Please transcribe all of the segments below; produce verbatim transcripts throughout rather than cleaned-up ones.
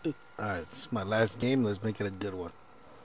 Alright, this is my last game. Let's make it a good one.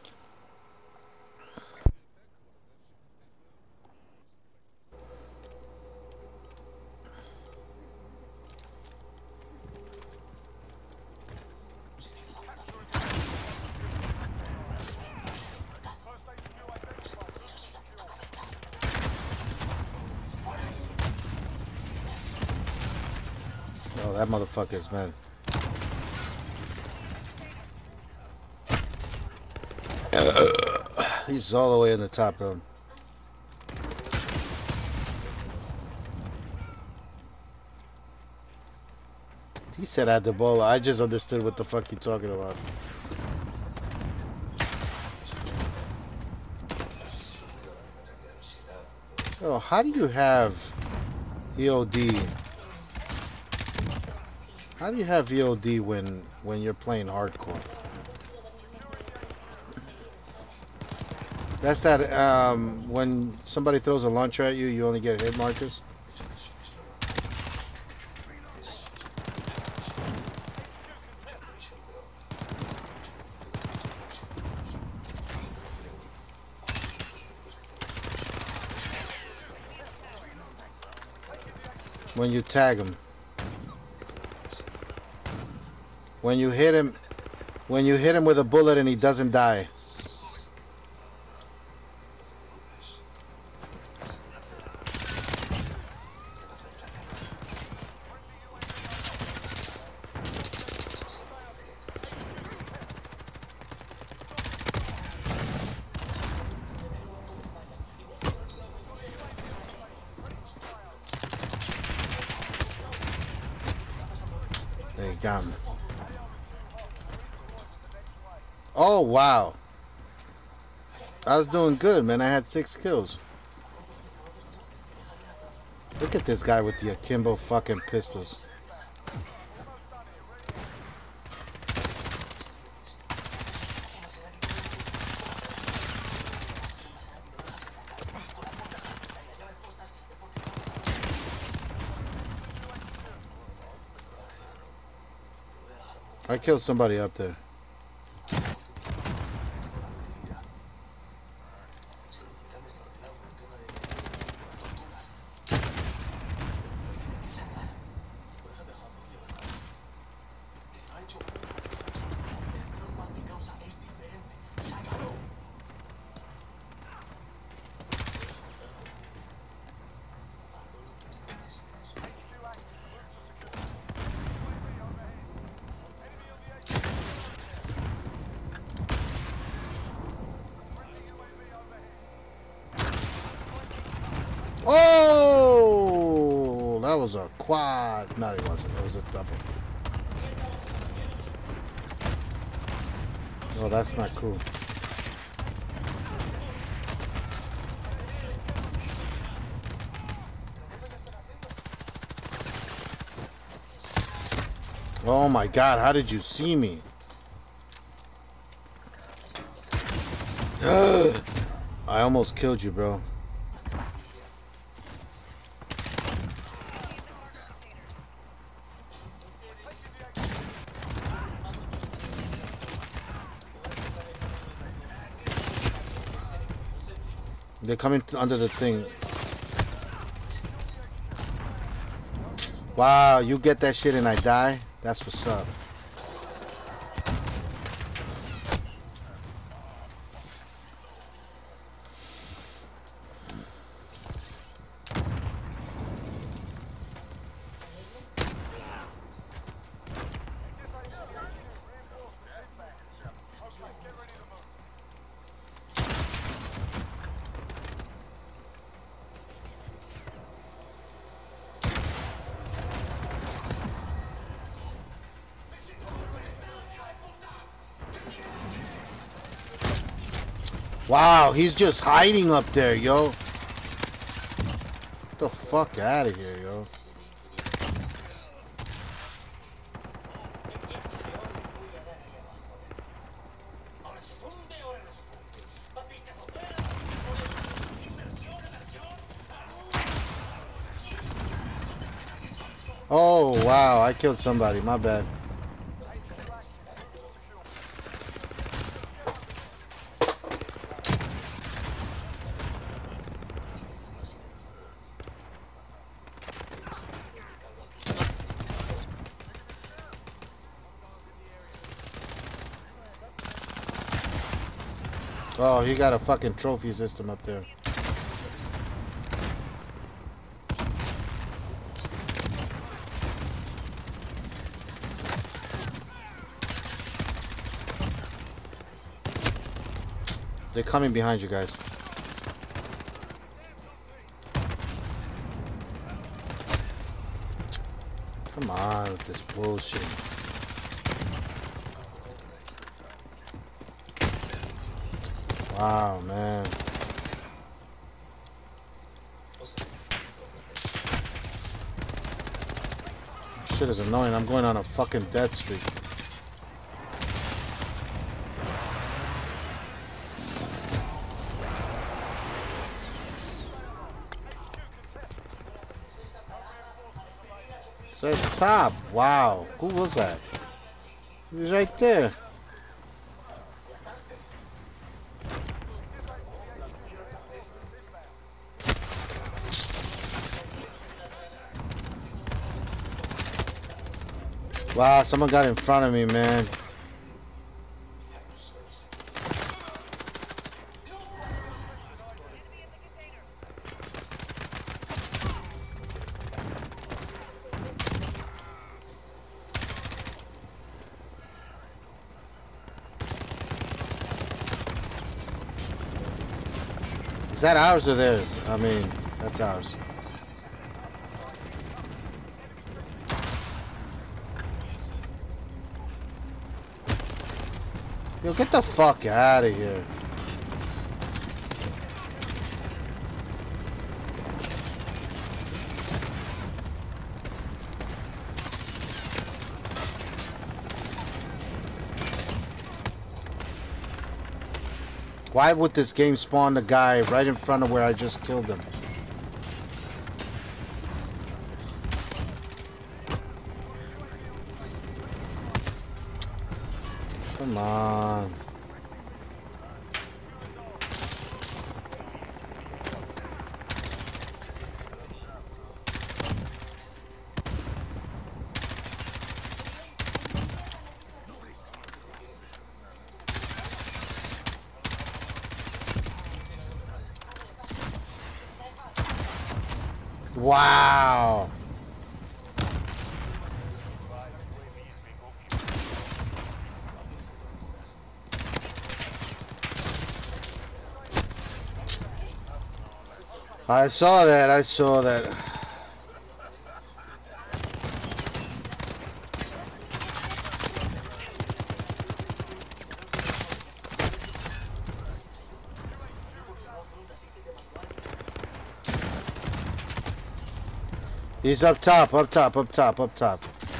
Oh, that motherfucker's, man. He's all the way in the top room. He said I had the ball. I just understood what the fuck he talking about. Oh, how do you have E O D? How do you have E O D when when you're playing hardcore? That's that um, when somebody throws a launcher at you, you only get hit markers. When you tag him. When you hit him, when you hit him with a bullet and he doesn't die. There you got me. Oh wow. I was doing good, man. I had six kills. Look at this guy with the akimbo fucking pistols. I killed somebody up there. Oh, that was a quad. No, it wasn't. It was a double. Oh, that's not cool. Oh my God, how did you see me? I almost killed you, bro. They're coming under the thing. Wow, you get that shit and I die? That's what's up. Wow, he's just hiding up there, yo. Get the fuck out of here, yo. Oh, wow, I killed somebody. My bad. Oh, he got a fucking trophy system up there. They're coming behind you guys. Come on with this bullshit. Wow, man. This shit is annoying. I'm going on a fucking death streak. It's at the top. Wow. Who was that? He was right there. Wow, someone got in front of me, man. Is that ours or theirs? I mean, that's ours. Yo, get the fuck out of here. Why would this game spawn the guy right in front of where I just killed him? Come on. Wow. I saw that, I saw that. He's up top, up top, up top, up top.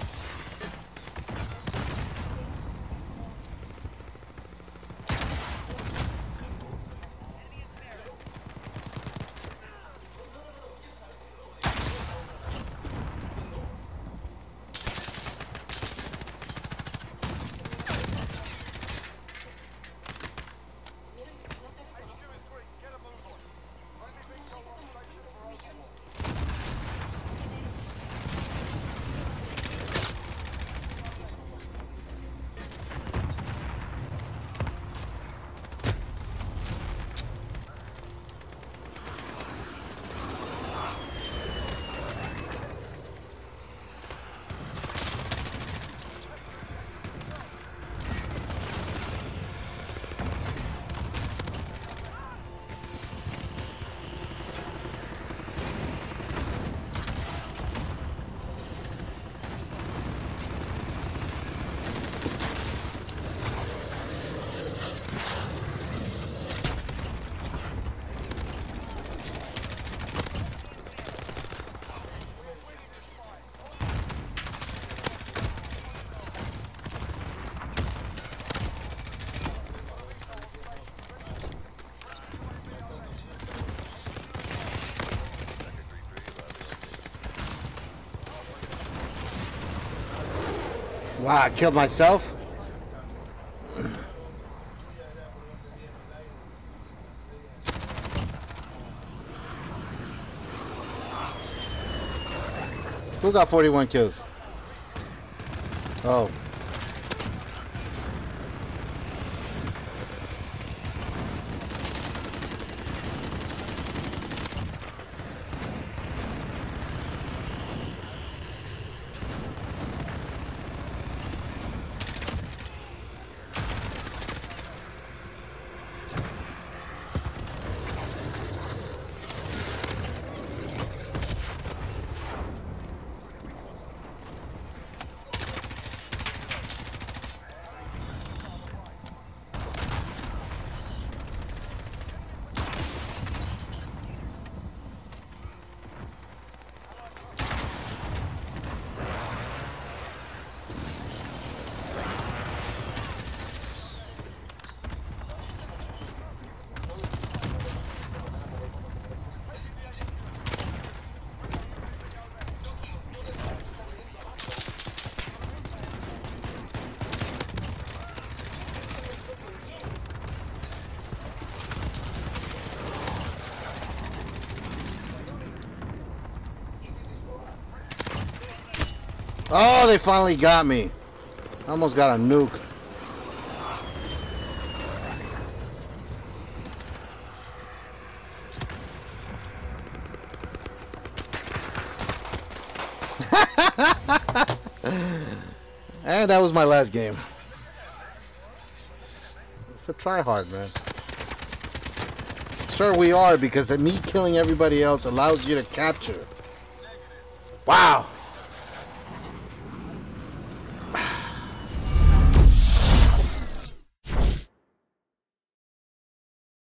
Wow, I killed myself? Who got forty-one kills? Oh. Oh, they finally got me. I almost got a nuke. And that was my last game. It's a try hard, man. Sure we are, because me killing everybody else allows you to capture. Wow.